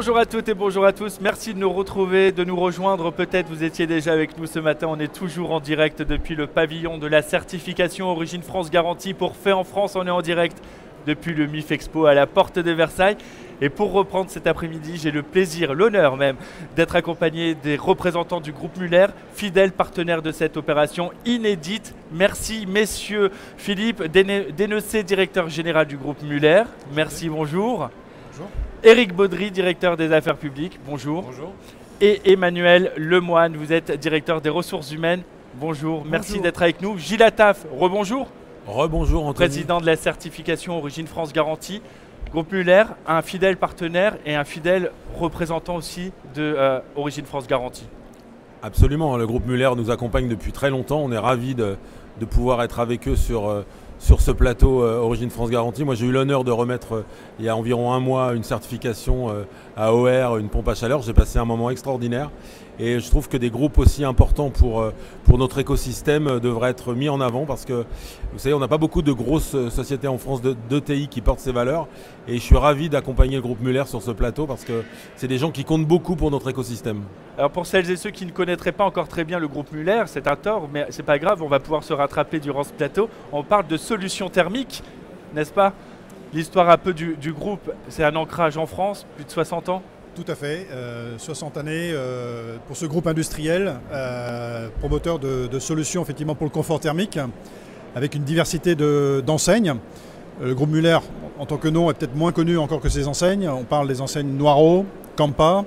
Bonjour à toutes et bonjour à tous, merci de nous retrouver, de nous rejoindre. Peut-être vous étiez déjà avec nous ce matin, on est toujours en direct depuis le pavillon de la certification Origine France Garantie pour Fait en France. On est en direct depuis le MIF Expo à la porte de Versailles. Et pour reprendre cet après-midi, j'ai le plaisir, l'honneur même, d'être accompagné des représentants du groupe Muller, fidèles partenaires de cette opération inédite. Merci messieurs. Philippe Dénecé, directeur général du groupe Muller. Merci, bonjour. Bonjour. Éric Baudry, directeur des affaires publiques. Bonjour. Bonjour. Et Emmanuel Lemoine, vous êtes directeur des ressources humaines. Bonjour. Merci d'être avec nous. Gilles Attaf, rebonjour. Rebonjour Anthony. Président de la certification Origine France Garantie. Groupe Muller, un fidèle partenaire et un fidèle représentant aussi de Origine France Garantie. Absolument, le groupe Muller nous accompagne depuis très longtemps. On est ravis de pouvoir être avec eux sur ce plateau Origine France Garantie. Moi j'ai eu l'honneur de remettre il y a environ un mois une certification à OR, une pompe à chaleur. J'ai passé un moment extraordinaire et je trouve que des groupes aussi importants pour notre écosystème devraient être mis en avant parce que vous savez on n'a pas beaucoup de grosses sociétés en France d'ETI qui portent ces valeurs et je suis ravi d'accompagner le groupe Muller sur ce plateau parce que c'est des gens qui comptent beaucoup pour notre écosystème. Alors pour celles et ceux qui ne connaîtraient pas encore très bien le groupe Muller, c'est un tort, mais c'est pas grave, on va pouvoir se rattraper durant ce plateau. On parle de solutions thermiques, n'est-ce pas? L'histoire un peu du groupe, c'est un ancrage en France, plus de 60 ans. Tout à fait, 60 années pour ce groupe industriel, promoteur de solutions effectivement pour le confort thermique, avec une diversité d'enseignes. Le groupe Muller, en tant que nom, est peut-être moins connu encore que ses enseignes. On parle des enseignes Noiro, Campa,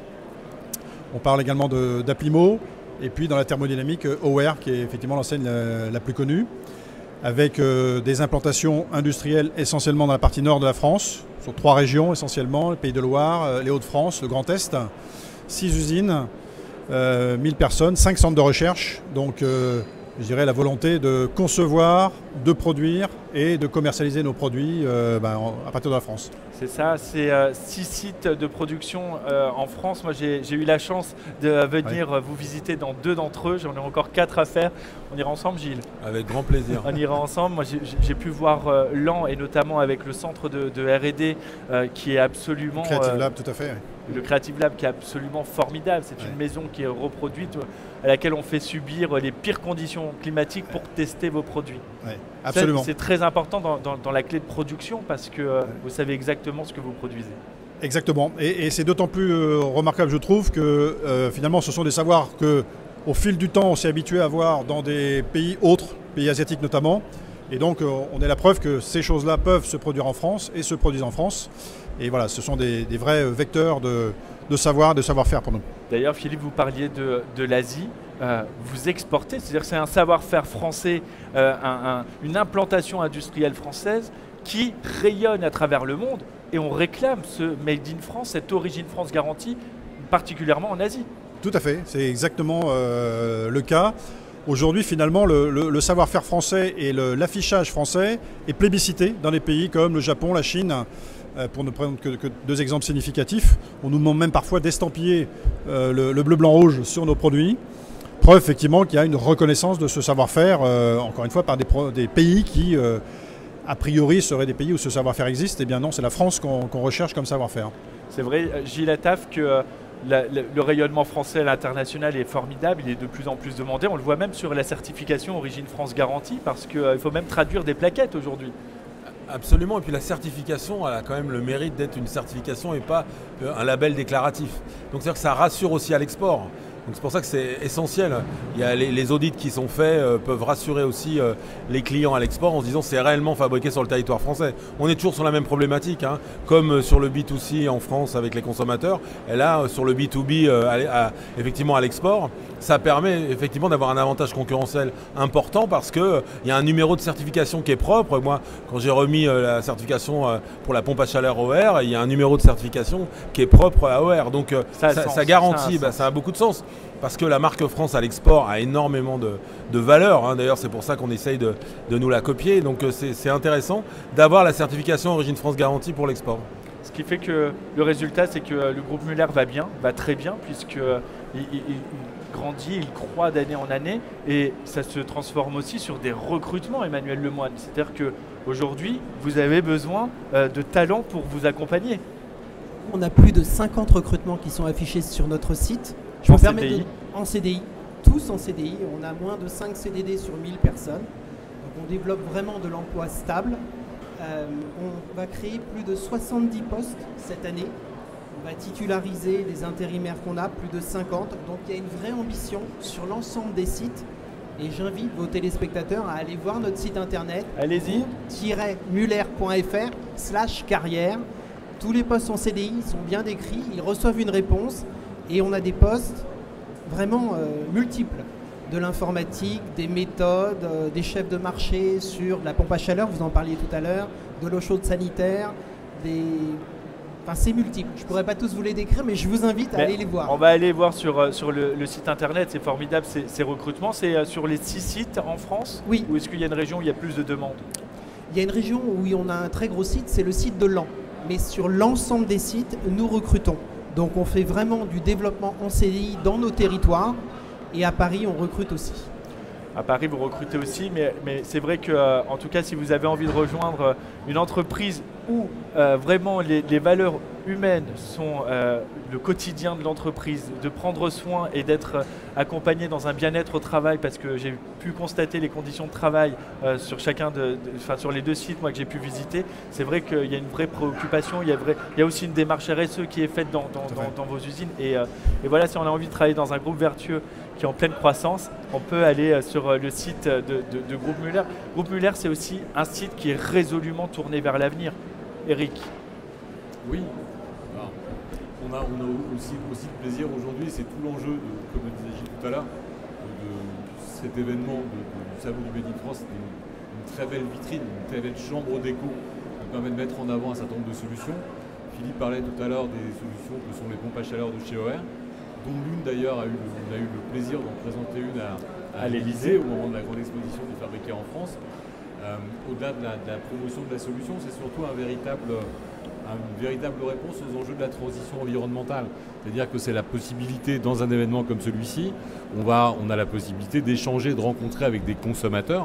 on parle également d'Aplimo, et puis dans la thermodynamique, OR, qui est effectivement l'enseigne la plus connue, avec des implantations industrielles essentiellement dans la partie nord de la France, sur 3 régions essentiellement, le Pays de Loire, les Hauts-de-France, le Grand Est, 6 usines, 1000 personnes, 5 centres de recherche, donc je dirais la volonté de concevoir, de produire et de commercialiser nos produits à partir de la France. C'est ça, c'est 6 sites de production en France. Moi j'ai eu la chance de venir vous visiter dans 2 d'entre eux, j'en ai encore 4 à faire. On ira ensemble Gilles? Avec grand plaisir. On ira ensemble. Moi j'ai pu voir Laon et notamment avec le centre de R&D qui est absolument… Creative Lab, tout à fait. Le Creative Lab qui est absolument formidable. C'est une maison qui est reproduite, à laquelle on fait subir les pires conditions climatiques pour tester vos produits. Absolument. C'est très important dans la clé de production parce que vous savez exactement ce que vous produisez. Exactement. Et c'est d'autant plus remarquable, je trouve, que finalement ce sont des savoirs qu'au fil du temps on s'est habitué à voir dans des pays autres, pays asiatiques notamment. Et donc on est la preuve que ces choses-là peuvent se produire en France et se produisent en France. Et voilà, ce sont des vrais vecteurs de savoir, de savoir-faire pour nous. D'ailleurs, Philippe, vous parliez de l'Asie. Vous exportez, c'est-à-dire que c'est un savoir-faire français, une implantation industrielle française qui rayonne à travers le monde. Et on réclame ce Made in France, cette Origine France Garantie, particulièrement en Asie. Tout à fait, c'est exactement le cas. Aujourd'hui, finalement, le savoir-faire français et l'affichage français est plébiscité dans des pays comme le Japon, la Chine. Pour ne prendre que 2 exemples significatifs, on nous demande même parfois d'estampiller le bleu, blanc, rouge sur nos produits. Preuve effectivement qu'il y a une reconnaissance de ce savoir-faire, encore une fois, par des pays qui, a priori, seraient des pays où ce savoir-faire existe. Eh bien non, c'est la France qu'on recherche comme savoir-faire. C'est vrai, Gilles Attaf, que le rayonnement français à l'international est formidable, il est de plus en plus demandé. On le voit même sur la certification Origine France Garantie, parce qu'il faut même traduire des plaquettes aujourd'hui. Absolument, et puis la certification, elle a quand même le mérite d'être une certification et pas un label déclaratif. Donc c'est-à-dire que ça rassure aussi à l'export. Donc c'est pour ça que c'est essentiel. Il y a les audits qui sont faits peuvent rassurer aussi les clients à l'export en se disant c'est réellement fabriqué sur le territoire français. On est toujours sur la même problématique, comme sur le B2C en France avec les consommateurs. Et là, sur le B2B, effectivement à l'export, ça permet effectivement d'avoir un avantage concurrentiel important parce qu'il y a un numéro de certification qui est propre. Moi, quand j'ai remis la certification pour la pompe à chaleur OR, il y a un numéro de certification qui est propre à OR. Donc ça garantit, ça a beaucoup de sens. Parce que la marque France à l'export a énormément de valeur. D'ailleurs, c'est pour ça qu'on essaye de nous la copier. Donc c'est intéressant d'avoir la certification Origine France Garantie pour l'export. Ce qui fait que le résultat, c'est que le groupe Muller va bien, va très bien, puisqu'il grandit, il croît d'année en année. Et ça se transforme aussi sur des recrutements, Emmanuel Lemoine. C'est-à-dire qu'aujourd'hui, vous avez besoin de talents pour vous accompagner. On a plus de 50 recrutements qui sont affichés sur notre site. En CDI. En CDI, tous en CDI. On a moins de 5 CDD sur 1000 personnes. Donc on développe vraiment de l'emploi stable. On va créer plus de 70 postes cette année. On va titulariser les intérimaires qu'on a, plus de 50. Donc il y a une vraie ambition sur l'ensemble des sites. Et j'invite vos téléspectateurs à aller voir notre site internet. Allez-y. muller.fr/carrière. Tous les postes en CDI sont bien décrits, ils reçoivent une réponse et on a des postes vraiment multiples. De l'informatique, des méthodes, des chefs de marché sur de la pompe à chaleur, vous en parliez tout à l'heure, de l'eau chaude sanitaire, Enfin, c'est multiple. Je ne pourrais pas tous vous les décrire, mais je vous invite à aller les voir. On va aller voir sur le site internet, c'est formidable ces recrutements. C'est sur les 6 sites en France? Oui. Ou est-ce qu'il y a une région où il y a plus de demandes? Il y a une région où on a un très gros site, c'est le site de Laon. Mais sur l'ensemble des sites, nous recrutons. Donc on fait vraiment du développement en CDI dans nos territoires. Et à Paris, on recrute aussi. À Paris, vous recrutez aussi, mais c'est vrai que, en tout cas, si vous avez envie de rejoindre une entreprise où vraiment les valeurs humaines sont le quotidien de l'entreprise, de prendre soin et d'être accompagné dans un bien-être au travail, parce que j'ai pu constater les conditions de travail sur sur les 2 sites moi, que j'ai pu visiter, c'est vrai qu'il y a une vraie préoccupation, il y a aussi une démarche RSE qui est faite dans vos usines. Et voilà, si on a envie de travailler dans un groupe vertueux qui est en pleine croissance, on peut aller sur le site de Groupe Muller. Groupe Muller, c'est aussi un site qui est résolument tourné vers l'avenir. Eric. Oui. Alors, on a aussi le plaisir aujourd'hui, c'est tout l'enjeu, comme le disait Gilles tout à l'heure, de cet événement du Salon du Made in France. C'était une très belle vitrine, une très belle chambre d'écho qui permet de mettre en avant un certain nombre de solutions. Philippe parlait tout à l'heure des solutions que sont les pompes à chaleur de chez OR, dont l'une d'ailleurs, on a eu le plaisir d'en présenter une à l'Elysée au moment de la grande exposition du Fabriqué en France. Au-delà de la promotion de la solution, c'est surtout une véritable réponse aux enjeux de la transition environnementale. C'est-à-dire que c'est la possibilité, dans un événement comme celui-ci, on a la possibilité d'échanger, de rencontrer avec des consommateurs.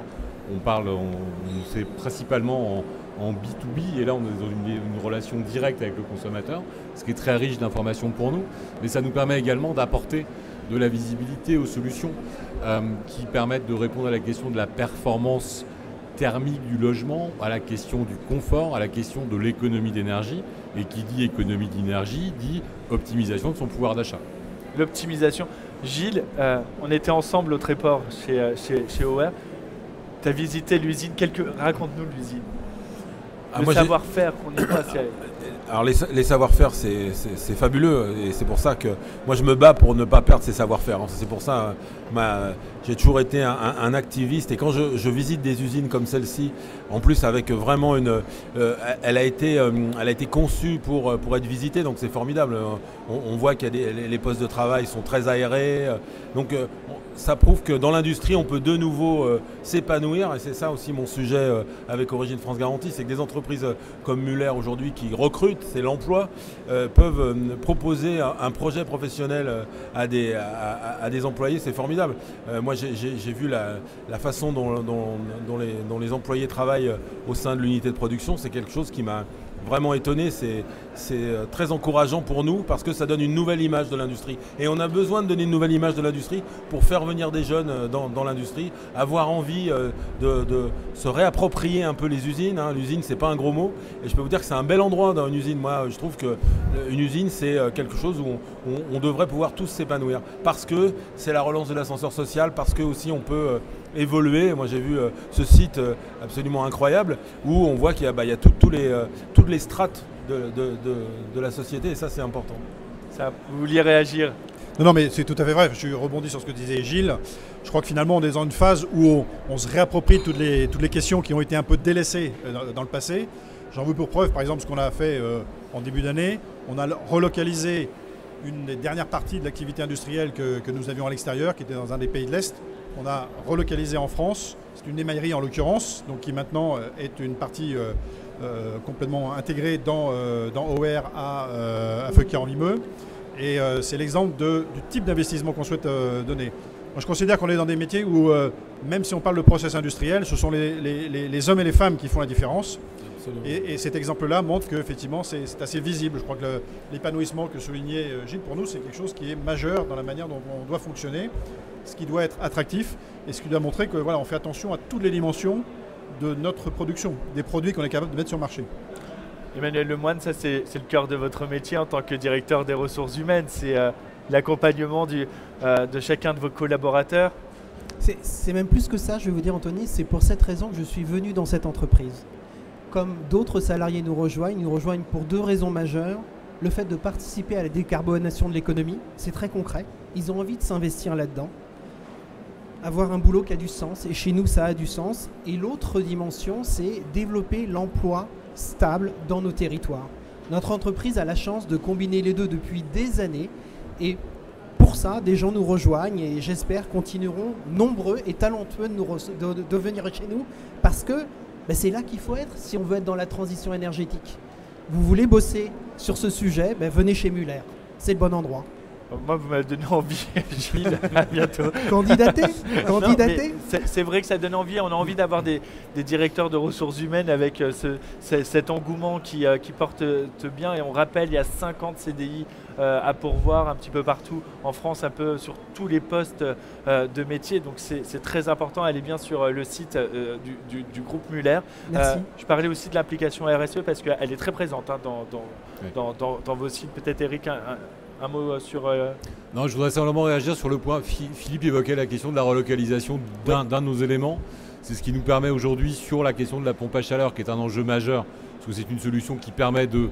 C'est principalement en B2B, et là on est dans une relation directe avec le consommateur, ce qui est très riche d'informations pour nous, mais ça nous permet également d'apporter de la visibilité aux solutions qui permettent de répondre à la question de la performance thermique du logement, à la question du confort, à la question de l'économie d'énergie, et qui dit économie d'énergie dit optimisation de son pouvoir d'achat. L'optimisation. Gilles, on était ensemble au Tréport chez OR. Tu as visité l'usine, raconte-nous l'usine. Le savoir-faire qu'on y voit, Alors les savoir-faire, c'est fabuleux, et c'est pour ça que moi je me bats pour ne pas perdre ces savoir-faire. C'est pour ça j'ai toujours été un activiste, et quand je visite des usines comme celle-ci, en plus avec vraiment elle a été conçue pour être visitée, donc c'est formidable. On voit que les postes de travail sont très aérés, donc ça prouve que dans l'industrie on peut de nouveau s'épanouir, et c'est ça aussi mon sujet avec Origine France Garantie, c'est que des entreprises comme Muller aujourd'hui qui recrutent, c'est l'emploi, peuvent proposer un projet professionnel à des employés, c'est formidable. Moi j'ai vu la façon dont les employés travaillent au sein de l'unité de production, c'est quelque chose qui m'a vraiment étonné, c'est très encourageant pour nous parce que ça donne une nouvelle image de l'industrie. Et on a besoin de donner une nouvelle image de l'industrie pour faire venir des jeunes dans l'industrie, avoir envie de se réapproprier un peu les usines. L'usine, c'est pas un gros mot. Et je peux vous dire que c'est un bel endroit dans une usine. Moi, je trouve qu'une usine, c'est quelque chose où on devrait pouvoir tous s'épanouir. Parce que c'est la relance de l'ascenseur social, parce que aussi on peut évoluer. Moi, j'ai vu ce site absolument incroyable où on voit qu'il y a toutes les strates de la société, et ça c'est important. Ça, vous vouliez réagir? Non, mais c'est tout à fait vrai. Je rebondis sur ce que disait Gilles. Je crois que finalement on est dans une phase où on se réapproprie toutes les questions qui ont été un peu délaissées dans le passé. J'en veux pour preuve par exemple ce qu'on a fait en début d'année. On a relocalisé une des dernières parties de l'activité industrielle que nous avions à l'extérieur, qui était dans un des pays de l'Est. On a relocalisé en France. C'est une émaillerie en l'occurrence, donc qui maintenant est une partie complètement intégrée dans OR à Feuquières-en-Vimeux. Et c'est l'exemple du type d'investissement qu'on souhaite donner. Moi, je considère qu'on est dans des métiers où, même si on parle de process industriel, ce sont les hommes et les femmes qui font la différence. Absolument. Et cet exemple-là montre qu'effectivement, c'est assez visible. Je crois que l'épanouissement que soulignait Gilles, pour nous, c'est quelque chose qui est majeur dans la manière dont on doit fonctionner, ce qui doit être attractif et ce qui doit montrer que voilà, on fait attention à toutes les dimensions de notre production, des produits qu'on est capable de mettre sur le marché. Emmanuel Lemoine, ça c'est le cœur de votre métier en tant que directeur des ressources humaines, c'est l'accompagnement de chacun de vos collaborateurs. C'est même plus que ça, je vais vous dire Anthony, c'est pour cette raison que je suis venu dans cette entreprise. Comme d'autres salariés nous rejoignent pour deux raisons majeures. Le fait de participer à la décarbonation de l'économie, c'est très concret. Ils ont envie de s'investir là-dedans. Avoir un boulot qui a du sens, et chez nous ça a du sens. Et l'autre dimension, c'est développer l'emploi stable dans nos territoires. Notre entreprise a la chance de combiner les deux depuis des années et pour ça, des gens nous rejoignent et j'espère continueront nombreux et talentueux de venir chez nous parce que c'est là qu'il faut être si on veut être dans la transition énergétique. Vous voulez bosser sur ce sujet, venez chez Muller, c'est le bon endroit. Moi, vous m'avez donné envie, Gilles, à bientôt. Candidater. C'est vrai que ça donne envie. On a envie d'avoir des directeurs de ressources humaines avec cet engouement qui porte bien. Et on rappelle, il y a 50 CDI à pourvoir un petit peu partout en France, un peu sur tous les postes de métier. Donc c'est très important. Allez bien sur le site du groupe Muller. Merci. Je parlais aussi de l'application RSE parce qu'elle est très présente dans vos sites. Peut-être Eric, un mot sur... Non, je voudrais simplement réagir sur le point. Philippe évoquait la question de la relocalisation d'un de nos éléments. C'est ce qui nous permet aujourd'hui sur la question de la pompe à chaleur, qui est un enjeu majeur, parce que c'est une solution qui permet de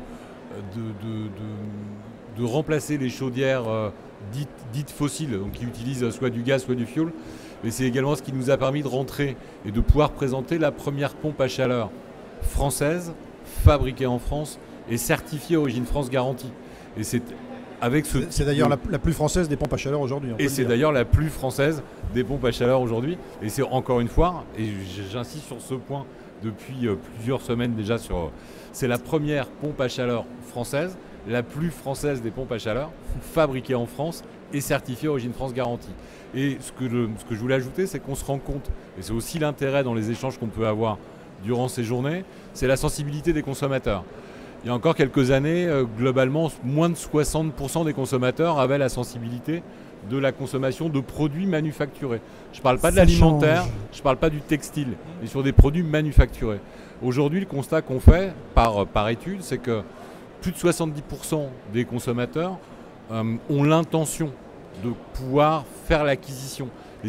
remplacer les chaudières dites fossiles, donc qui utilisent soit du gaz, soit du fioul. Mais c'est également ce qui nous a permis de rentrer et de pouvoir présenter la première pompe à chaleur française, fabriquée en France et certifiée Origine France Garantie. Et c'est d'ailleurs la plus française des pompes à chaleur aujourd'hui. Et c'est d'ailleurs la plus française des pompes à chaleur aujourd'hui. Et c'est encore une fois, et j'insiste sur ce point depuis plusieurs semaines déjà, c'est la première pompe à chaleur française, la plus française des pompes à chaleur, fabriquée en France et certifiée Origine France Garantie. Et ce que je voulais ajouter, c'est qu'on se rend compte, et c'est aussi l'intérêt dans les échanges qu'on peut avoir durant ces journées, c'est la sensibilité des consommateurs. Il y a encore quelques années, globalement, moins de 60% des consommateurs avaient la sensibilité de la consommation de produits manufacturés. Je ne parle pas de l'alimentaire, je ne parle pas du textile, mais sur des produits manufacturés. Aujourd'hui, le constat qu'on fait par étude, c'est que plus de 70% des consommateurs ont l'intention de pouvoir faire l'acquisition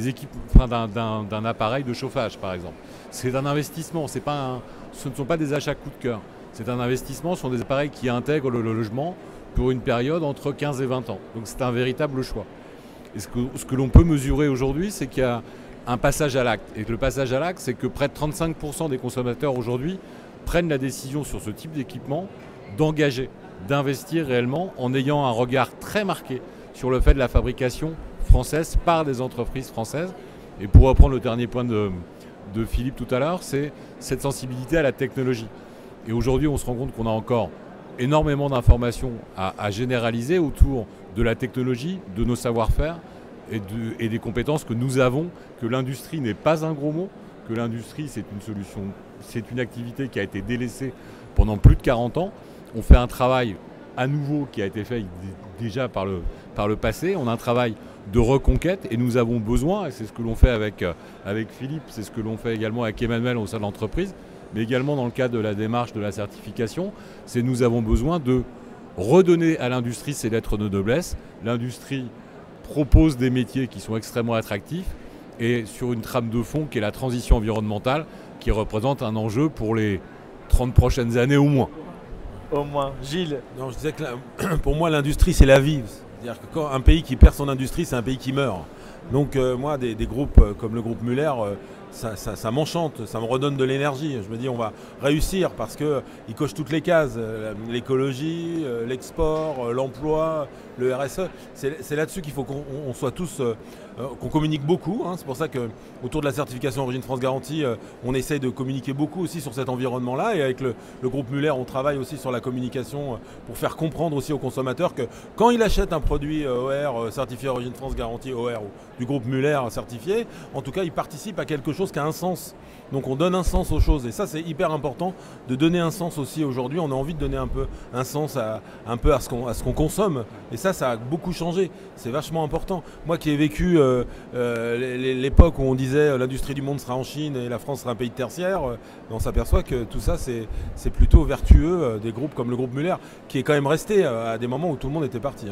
d'un appareil de chauffage, par exemple. C'est un investissement, ce ne sont pas des achats coup de cœur. C'est un investissement, ce sont des appareils qui intègrent le logement pour une période entre 15 et 20 ans. Donc c'est un véritable choix. Et ce que l'on peut mesurer aujourd'hui, c'est qu'il y a un passage à l'acte. Et le passage à l'acte, c'est que près de 35% des consommateurs aujourd'hui prennent la décision sur ce type d'équipement d'engager, d'investir réellement en ayant un regard très marqué sur le fait de la fabrication française par des entreprises françaises. Et pour reprendre le dernier point de Philippe tout à l'heure, c'est cette sensibilité à la technologie. Et aujourd'hui, on se rend compte qu'on a encore énormément d'informations à généraliser autour de la technologie, de nos savoir-faire et des compétences que nous avons, que l'industrie n'est pas un gros mot, que l'industrie, c'est une solution, c'est une activité qui a été délaissée pendant plus de 40 ans. On fait un travail à nouveau qui a été fait déjà par le passé. On a un travail de reconquête et nous avons besoin, et c'est ce que l'on fait avec Philippe, c'est ce que l'on fait également avec Emmanuel au sein de l'entreprise, mais également dans le cadre de la démarche de la certification, c'est nous avons besoin de redonner à l'industrie ses lettres de noblesse. L'industrie propose des métiers qui sont extrêmement attractifs et sur une trame de fond qui est la transition environnementale qui représente un enjeu pour les 30 prochaines années au moins. Au moins. Gilles? Non, je disais que pour moi, l'industrie, c'est la vie. C'est-à-dire que quand un pays qui perd son industrie, c'est un pays qui meurt. Donc moi, des groupes comme le groupe Muller, ça m'enchante, ça me redonne de l'énergie. Je me dis on va réussir parce qu'ils cochent toutes les cases, l'écologie, l'export, l'emploi, le RSE. C'est là-dessus qu'il faut qu'on soit tous, qu'on communique beaucoup. C'est pour ça qu'autour de la certification Origine France Garantie, on essaye de communiquer beaucoup aussi sur cet environnement-là. Et avec le groupe Muller, on travaille aussi sur la communication pour faire comprendre aussi aux consommateurs que quand il achète un produit OR certifié Origine France Garantie, OR ou du groupe Muller certifié, en tout cas ils participent à quelque chose qui a un sens. Donc on donne un sens aux choses et ça c'est hyper important de donner un sens aussi aujourd'hui. On a envie de donner un peu un sens à ce qu'on consomme et ça a beaucoup changé. C'est vachement important. Moi qui ai vécu l'époque où on disait l'industrie du monde sera en Chine et la France sera un pays tertiaire, on s'aperçoit que tout ça c'est plutôt vertueux des groupes comme le groupe Muller qui est quand même resté à des moments où tout le monde était parti.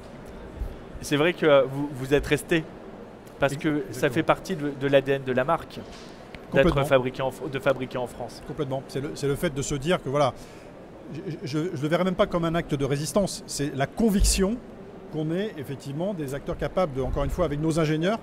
C'est vrai que vous êtes resté parce que ça fait partie de l'ADN de la marque. D'être fabriqué en France. Complètement. C'est le fait de se dire que voilà, je ne le verrais même pas comme un acte de résistance. C'est la conviction qu'on est effectivement des acteurs capables de, encore une fois, avec nos ingénieurs,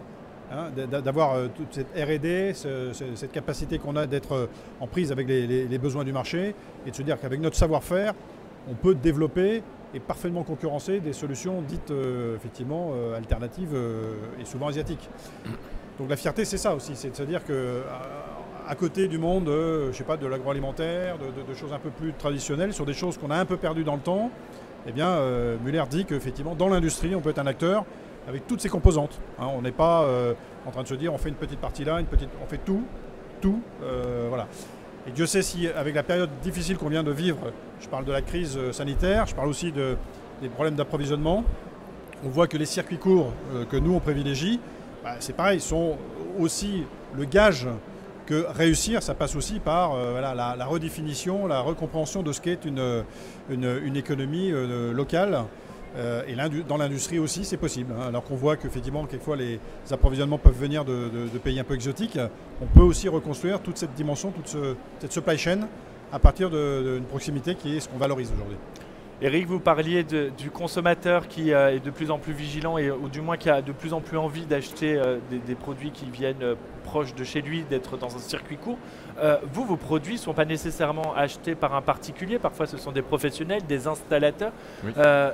d'avoir toute cette R&D, cette capacité qu'on a d'être en prise avec les besoins du marché et de se dire qu'avec notre savoir-faire, on peut développer et parfaitement concurrencer des solutions dites effectivement alternatives et souvent asiatiques. Donc la fierté, c'est ça aussi, c'est de se dire qu'à côté du monde, je sais pas, de l'agroalimentaire, de choses un peu plus traditionnelles, sur des choses qu'on a un peu perdues dans le temps, eh bien, Muller dit qu'effectivement, dans l'industrie, on peut être un acteur avec toutes ses composantes. On n'est pas en train de se dire, on fait une petite partie là, on fait tout, voilà. Et Dieu sait si, avec la période difficile qu'on vient de vivre, je parle de la crise sanitaire, je parle aussi des problèmes d'approvisionnement, on voit que les circuits courts que nous, on privilégie, c'est pareil, ils sont aussi le gage que réussir, ça passe aussi par la redéfinition, la recompréhension de ce qu'est une économie locale. Et dans l'industrie aussi, c'est possible. Alors qu'on voit qu'effectivement, quelquefois, les approvisionnements peuvent venir de pays un peu exotiques, on peut aussi reconstruire toute cette dimension, toute cette supply chain à partir d'une proximité qui est ce qu'on valorise aujourd'hui. Eric, vous parliez du consommateur qui est de plus en plus vigilant ou du moins qui a de plus en plus envie d'acheter des produits qui viennent proches de chez lui, d'être dans un circuit court. Vos produits ne sont pas nécessairement achetés par un particulier, parfois ce sont des professionnels, des installateurs. Oui.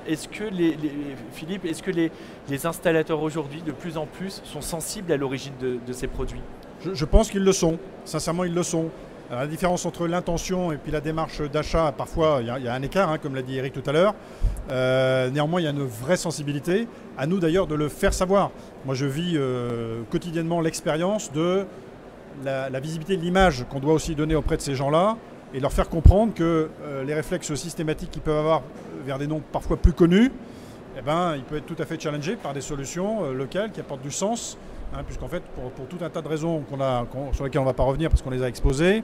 Philippe, est-ce que les installateurs aujourd'hui de plus en plus sont sensibles à l'origine de ces produits ? Je pense qu'ils le sont, sincèrement ils le sont. Alors, la différence entre l'intention et puis la démarche d'achat, parfois il y a un écart, comme l'a dit Eric tout à l'heure. Néanmoins, il y a une vraie sensibilité. À nous d'ailleurs de le faire savoir. Moi, je vis quotidiennement l'expérience de la visibilité de l'image qu'on doit aussi donner auprès de ces gens-là et leur faire comprendre que les réflexes systématiques qu'ils peuvent avoir vers des noms parfois plus connus, ils peuvent être tout à fait challengés par des solutions locales qui apportent du sens. Puisqu'en fait, pour tout un tas de raisons sur lesquelles on ne va pas revenir parce qu'on les a exposées,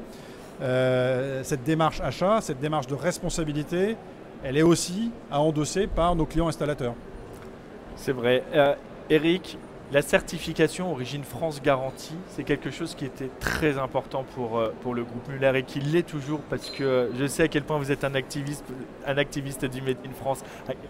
cette démarche achat, cette démarche de responsabilité, elle est aussi à endosser par nos clients installateurs. C'est vrai. Eric, la certification Origine France Garantie, c'est quelque chose qui était très important pour le groupe Muller et qui l'est toujours parce que je sais à quel point vous êtes un activiste du Made in France.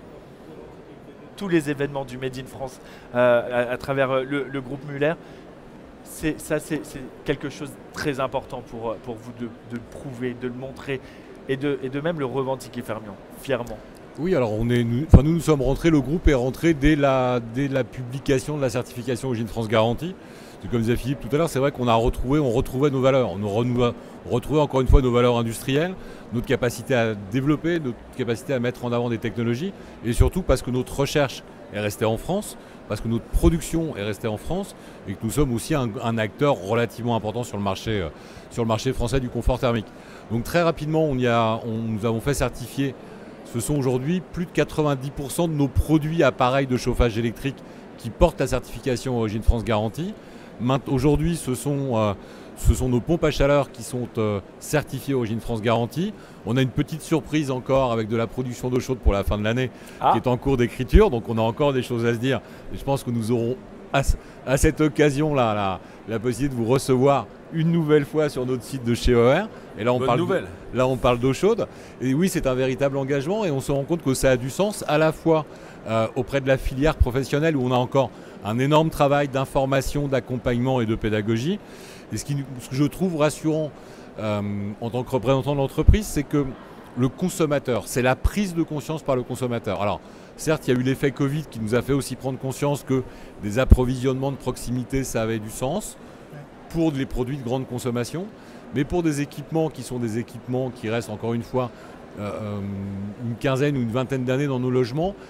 Tous les événements du Made in France à travers le groupe Muller, c'est quelque chose de très important pour vous de le prouver, de le montrer et de même le revendiquer fièrement. Oui, alors nous sommes rentrés, le groupe est rentré dès la publication de la certification Origine France Garantie. Comme disait Philippe tout à l'heure, c'est vrai qu'on retrouvait nos valeurs. On retrouvait encore une fois nos valeurs industrielles, notre capacité à développer, notre capacité à mettre en avant des technologies, et surtout parce que notre recherche est restée en France, parce que notre production est restée en France, et que nous sommes aussi un acteur relativement important sur le marché français du confort thermique. Donc très rapidement, nous avons fait certifier, ce sont aujourd'hui plus de 90% de nos produits appareils de chauffage électrique qui portent la certification Origine France Garantie. Aujourd'hui, ce sont nos pompes à chaleur qui sont certifiées Origine France Garantie. On a une petite surprise encore avec de la production d'eau chaude pour la fin de l'année qui est en cours d'écriture. Donc on a encore des choses à se dire. Et je pense que nous aurons à cette occasion-là la possibilité de vous recevoir une nouvelle fois sur notre site de chez OR. Et là, on parle d'eau chaude. Et oui, c'est un véritable engagement et on se rend compte que ça a du sens à la fois auprès de la filière professionnelle où on a encore un énorme travail d'information, d'accompagnement et de pédagogie. Et ce que je trouve rassurant en tant que représentant de l'entreprise, c'est que le consommateur, c'est la prise de conscience par le consommateur. Alors, certes, il y a eu l'effet Covid qui nous a fait aussi prendre conscience que des approvisionnements de proximité, ça avait du sens pour les produits de grande consommation, mais pour des équipements qui sont des équipements qui restent encore une fois une quinzaine ou une vingtaine d'années dans nos logements,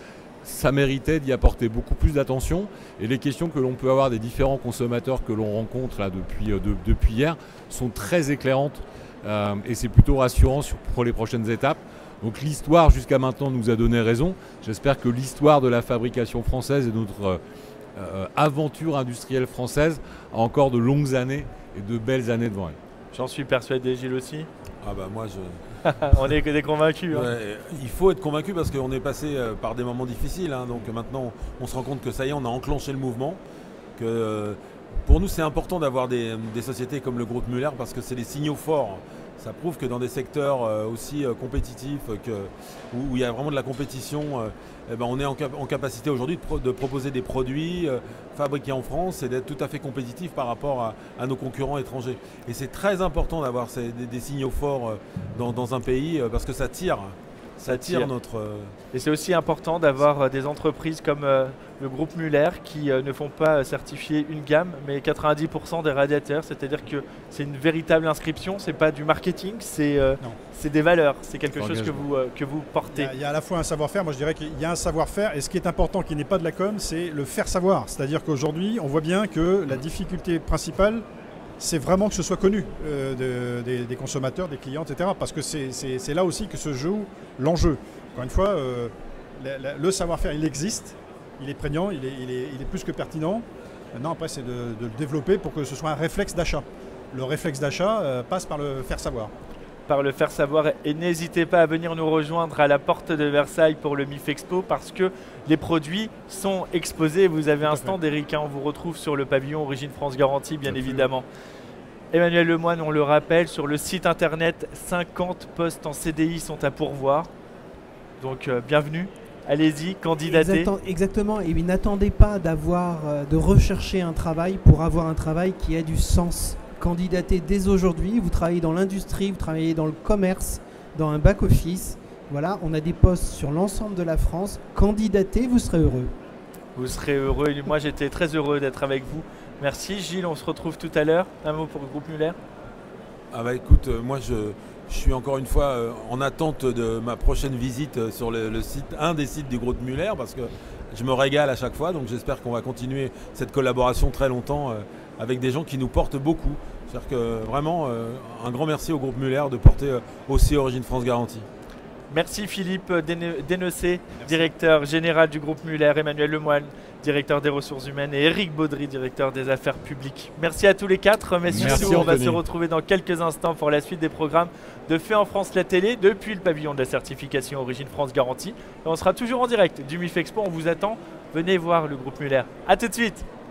ça méritait d'y apporter beaucoup plus d'attention. Et les questions que l'on peut avoir des différents consommateurs que l'on rencontre là, depuis hier sont très éclairantes et c'est plutôt rassurant pour les prochaines étapes. Donc l'histoire jusqu'à maintenant nous a donné raison. J'espère que l'histoire de la fabrication française et notre aventure industrielle française a encore de longues années et de belles années devant elle. J'en suis persuadé, Gilles aussi. Ah bah moi On est des convaincus. Hein. Ouais, il faut être convaincu parce qu'on est passé par des moments difficiles. Hein, donc maintenant, on se rend compte que ça y est, on a enclenché le mouvement. Que pour nous, c'est important d'avoir des sociétés comme le groupe Muller parce que c'est des signaux forts. Ça prouve que dans des secteurs aussi compétitifs, où il y a vraiment de la compétition, on est en capacité aujourd'hui de proposer des produits fabriqués en France et d'être tout à fait compétitifs par rapport à nos concurrents étrangers. Et c'est très important d'avoir des signaux forts dans un pays parce que ça tire notre... Et c'est aussi important d'avoir des entreprises comme le groupe Muller qui ne font pas certifier une gamme, mais 90% des radiateurs. C'est-à-dire que c'est une véritable inscription, c'est pas du marketing, c'est des valeurs, c'est quelque chose que vous portez. Il y a à la fois un savoir-faire, moi je dirais qu'il y a un savoir-faire, et ce qui est important, qui n'est pas de la com, c'est le faire savoir. C'est-à-dire qu'aujourd'hui, on voit bien que la difficulté principale, c'est vraiment que ce soit connu des consommateurs, des clients, etc. Parce que c'est là aussi que se joue l'enjeu. Encore une fois, le savoir-faire, il existe, il est prégnant, il est plus que pertinent. Maintenant, après, c'est de le développer pour que ce soit un réflexe d'achat. Le réflexe d'achat passe par le faire savoir. Par le faire savoir, et n'hésitez pas à venir nous rejoindre à la porte de Versailles pour le MIF Expo parce que les produits sont exposés. Vous avez un stand, Eric, on vous retrouve sur le pavillon Origine France Garantie, bien évidemment. Emmanuel Lemoine, on le rappelle, sur le site internet, 50 postes en CDI sont à pourvoir. Donc bienvenue, allez-y, candidatez. Exactement, et n'attendez pas de rechercher un travail pour avoir un travail qui a du sens. Candidatez dès aujourd'hui, vous travaillez dans l'industrie, vous travaillez dans le commerce, dans un back-office. Voilà, on a des postes sur l'ensemble de la France. Candidatez, vous serez heureux. Vous serez heureux, et moi j'étais très heureux d'être avec vous. Merci Gilles, on se retrouve tout à l'heure. Un mot pour le groupe Muller. Ah bah écoute, moi je suis encore une fois en attente de ma prochaine visite sur un des sites du groupe Muller parce que je me régale à chaque fois, donc j'espère qu'on va continuer cette collaboration très longtemps avec des gens qui nous portent beaucoup. C'est-à-dire que vraiment un grand merci au groupe Muller de porter aussi Origine France Garantie. Merci Philippe Dénecé, directeur général du groupe Muller, Emmanuel Lemoine, directeur des ressources humaines, et Eric Baudry, directeur des affaires publiques. Merci à tous les quatre, messieurs. Merci, on va se retrouver dans quelques instants pour la suite des programmes de Fait en France la télé depuis le pavillon de la certification Origine France Garantie. Et on sera toujours en direct du MIF Expo, on vous attend. Venez voir le groupe Muller. A tout de suite.